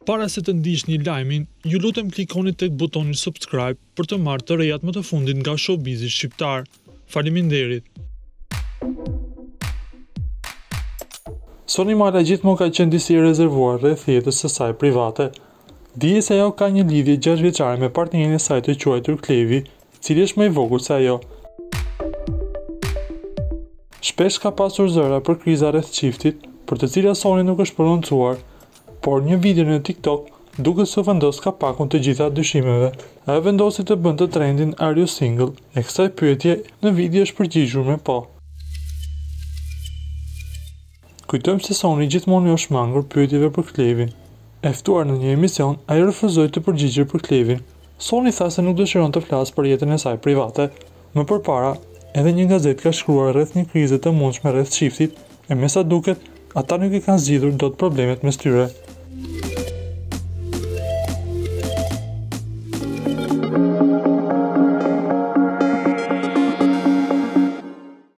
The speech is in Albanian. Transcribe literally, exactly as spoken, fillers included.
Para se të ndiqni lajmin, ju lutem klikoni tek butoni subscribe për të marrë të rejat më të fundit nga showbizi shqiptar. Faleminderit. Soni Mala gjithmonë ka qenë disi i rezervuar rreth jetës së saj private. Dihet se ajo ka një lidhje gjashtë vjeçare me partnerin e saj të quajtur Klevi, i cili është më i vogël se ajo. Shpesh ka pasur zëra për kriza rreth çiftit, për të cilat Soni nuk është prononcuar, por një video në TikTok duket se vendos kapakun të gjitha dyshimeve. Ajo vendosi të bënte trendin Are you single? E kësaj pyetje në video është përgjigjur me po. Kujtojmë se Soni gjithmonë u shmangur pyetjeve për Klevin. E ftuar në një emision, ai refuzoi të përgjigjej për Klevin. Soni tha se nuk dëshiron të flasë për jetën e saj private. Më përpara, edhe një gazetë ka shkruar rreth një krize të mundshme rreth çiftit, e me sa duket, ata nuk i kanë zgjidhur dot problemet mes tyre.